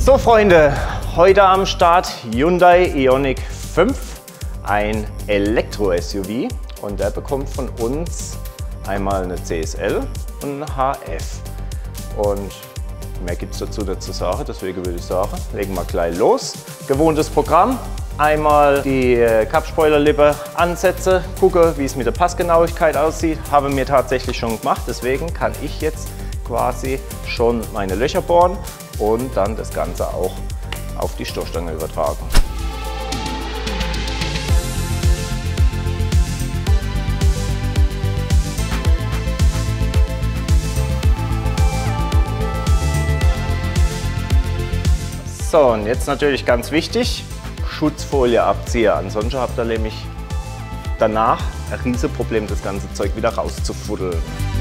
So Freunde, heute am Start Hyundai Ioniq 5, ein Elektro-SUV, und der bekommt von uns einmal eine CSL und eine HF. Und mehr gibt es dazu nicht zu sagen, deswegen würde ich sagen, legen wir gleich los. Gewohntes Programm, einmal die Cup-Spoilerlippe ansetzen, gucke, wie es mit der Passgenauigkeit aussieht. Habe mir tatsächlich schon gemacht, deswegen kann ich jetzt quasi schon meine Löcher bohren und dann das Ganze auch auf die Stoßstange übertragen. So, und jetzt natürlich ganz wichtig, Schutzfolie abziehen, ansonsten habt ihr nämlich danach ein riesiges Problem, das ganze Zeug wieder rauszufuddeln.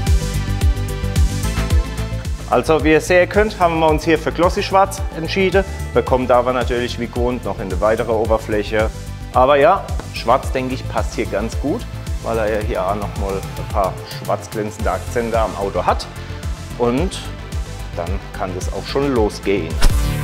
Also wie ihr sehen könnt, haben wir uns hier für Glossy Schwarz entschieden, bekommt aber natürlich wie gewohnt noch in eine weitere Oberfläche. Aber ja, Schwarz denke ich passt hier ganz gut, weil er ja hier auch noch mal ein paar schwarz glänzende Akzente am Auto hat. Und dann kann das auch schon losgehen.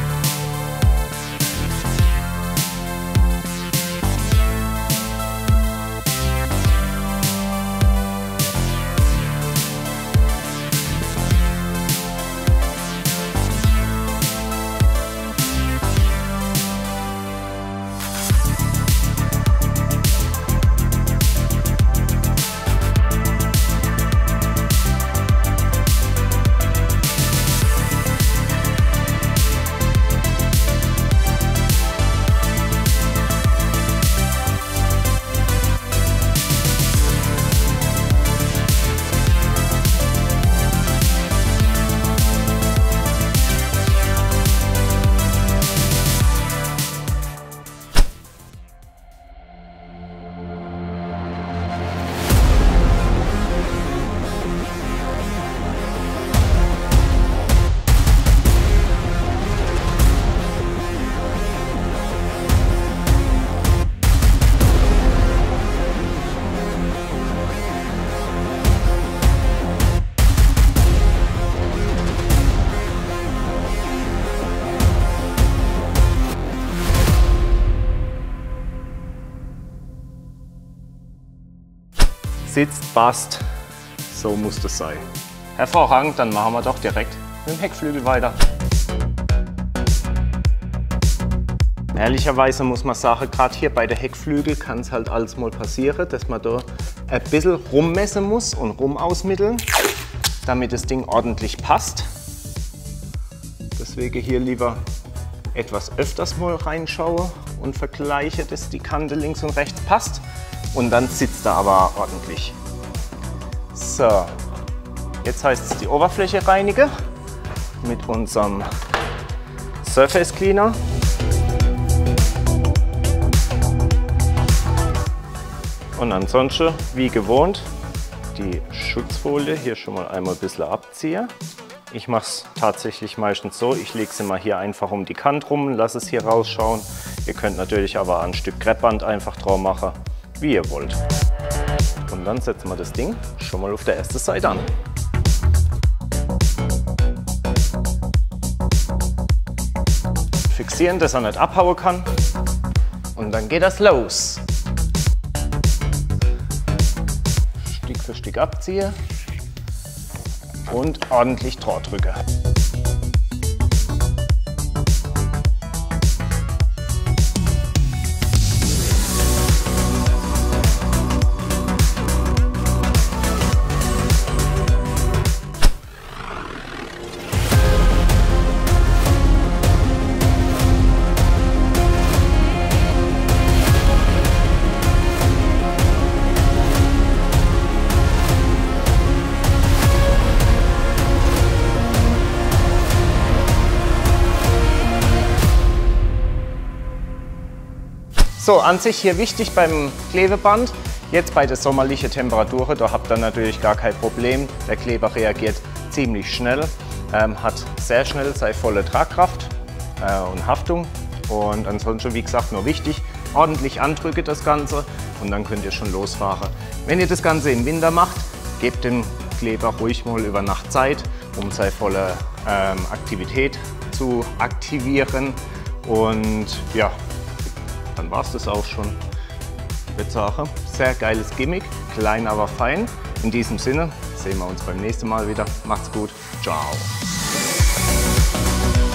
Sitzt, passt, so muss das sein. Hervorragend, dann machen wir doch direkt mit dem Heckflügel weiter. Ehrlicherweise muss man sagen, gerade hier bei der Heckflügel kann es halt alles mal passieren, dass man da ein bisschen rummessen muss und rumausmitteln, damit das Ding ordentlich passt. Deswegen hier lieber etwas öfters mal reinschaue und vergleiche, dass die Kante links und rechts passt. Und dann sitzt er aber ordentlich. So, jetzt heißt es die Oberfläche reinigen mit unserem Surface Cleaner. Und ansonsten, wie gewohnt, die Schutzfolie hier schon mal einmal ein bisschen abziehen. Ich mache es tatsächlich meistens so, ich lege sie mal hier einfach um die Kante rum, lasse es hier rausschauen. Ihr könnt natürlich aber ein Stück Kreppband einfach drauf machen, wie ihr wollt. Und dann setzen wir das Ding schon mal auf der ersten Seite an. Fixieren, dass er nicht abhauen kann. Und dann geht das los. Stück für Stück abziehen und ordentlich drauf drücken. So, an sich hier wichtig beim Klebeband, jetzt bei der sommerlichen Temperatur, da habt ihr natürlich gar kein Problem. Der Kleber reagiert ziemlich schnell, hat sehr schnell seine volle Tragkraft und Haftung. Und ansonsten, wie gesagt, nur wichtig, ordentlich andrücken das Ganze und dann könnt ihr schon losfahren. Wenn ihr das Ganze im Winter macht, gebt dem Kleber ruhig mal über Nacht Zeit, um seine volle Aktivität zu aktivieren. Und ja, dann war es das auch schon. Ich würde sagen, sehr geiles Gimmick, klein aber fein. In diesem Sinne sehen wir uns beim nächsten Mal wieder. Macht's gut, ciao.